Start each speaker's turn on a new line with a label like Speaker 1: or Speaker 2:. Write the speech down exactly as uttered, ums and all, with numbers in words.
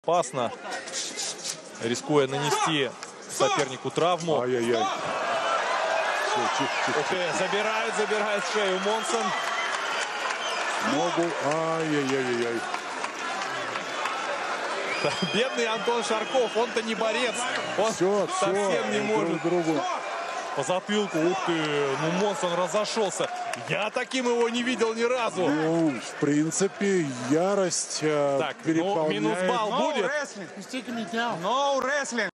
Speaker 1: Опасно, рискуя нанести сопернику травму.
Speaker 2: Ай-яй-яй.
Speaker 1: Забирает, забирает шею Монсон.
Speaker 2: Ногу. Ай-яй-яй-яй.
Speaker 1: Бедный Антон Шарков, он-то не борец. Он
Speaker 2: все,
Speaker 1: совсем
Speaker 2: все,
Speaker 1: не может.
Speaker 2: Друг другу.
Speaker 1: По затылку, ух ты, ну Монсон разошелся. Я таким его не видел ни разу.
Speaker 2: Ну, в принципе, ярость
Speaker 1: так,
Speaker 2: переполняет.
Speaker 1: Ну, минус балл будет.
Speaker 3: No wrestling.